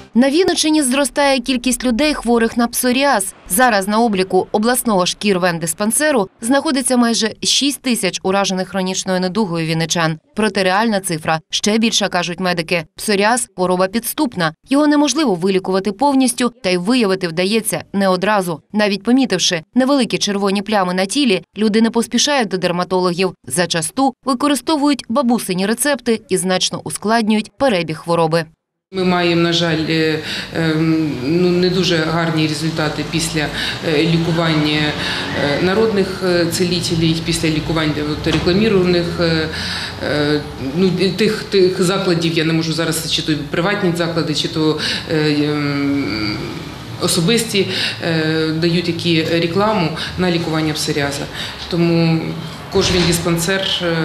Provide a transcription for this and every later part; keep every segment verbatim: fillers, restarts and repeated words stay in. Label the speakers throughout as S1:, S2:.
S1: На Вінниччині зростає кількість людей, хворих на псоріаз. Зараз на обліку обласного шкір-вен-диспансеру знаходиться майже шість тисяч уражених хронічною недугою вінничан. Проте реальна цифра ще більша, кажуть медики. Псоріаз – хвороба підступна. Його неможливо вилікувати повністю, та й виявити вдається не одразу. Навіть помітивши невеликі червоні плями на тілі, люди не поспішають до дерматологів. Зачасту використовують бабусині рецепти і значно ускладнюють перебіг хвороби.
S2: Ми маємо, на жаль, ну, не дуже гарні результати після лікування народних цілителів, після лікування рекламірованих ну, тих, тих закладів, я не можу зараз, чи то приватні заклади, чи то особисті дають які рекламу на лікування псоріазу. Тому кожен диспансер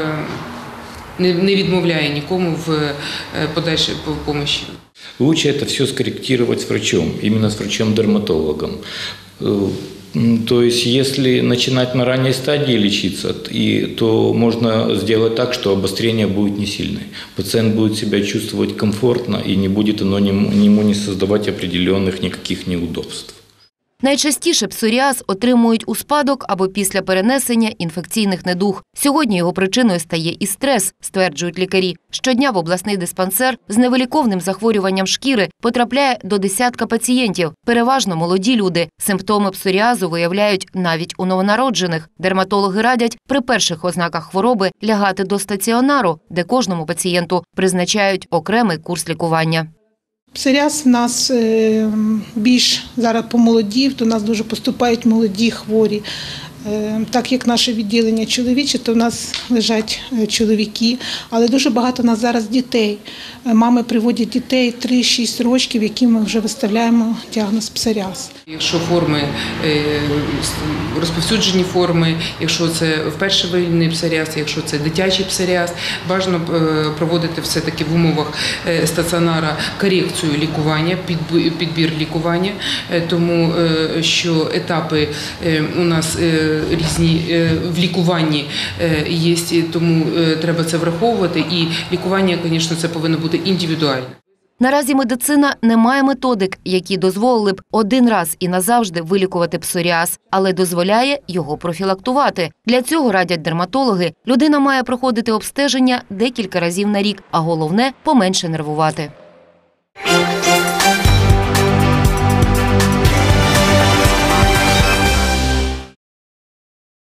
S2: не відмовляє нікому в подальшій допомогі.
S3: Лучше это все скорректировать с врачом, именно с врачом-дерматологом. То есть, если начинать на ранней стадии лечиться, то можно сделать так, что обострение будет не сильное. Пациент будет себя чувствовать комфортно и не будет оно ему не создавать определенных никаких неудобств.
S1: Найчастіше псоріаз отримують у спадок або після перенесення інфекційних недуг. Сьогодні його причиною стає і стрес, стверджують лікарі. Щодня в обласний диспансер з невиліковним захворюванням шкіри потрапляє до десятка пацієнтів. Переважно молоді люди. Симптоми псоріазу виявляють навіть у новонароджених. Дерматологи радять при перших ознаках хвороби лягати до стаціонару, де кожному пацієнту призначають окремий курс лікування.
S4: Псоріаз в нас більш зараз помолодів, до нас дуже поступають молоді хворі. Так як наше відділення чоловіче, то в нас лежать чоловіки, але дуже багато у нас зараз дітей. Мами приводять дітей три-шість років, яким ми вже виставляємо діагноз псоріаз.
S2: Якщо форми, розповсюджені форми, якщо це вперше виявлений псоріаз, якщо це дитячий псоріаз, бажано проводити все-таки в умовах стаціонара корекцію лікування, підбір лікування, тому що етапи у нас різні в лікуванні є, тому треба це враховувати, і лікування, звісно, це повинно бути індивідуальне.
S1: Наразі медицина не має методик, які дозволили б один раз і назавжди вилікувати псоріаз, але дозволяє його профілактувати. Для цього, радять дерматологи, людина має проходити обстеження декілька разів на рік, а головне – поменше нервувати.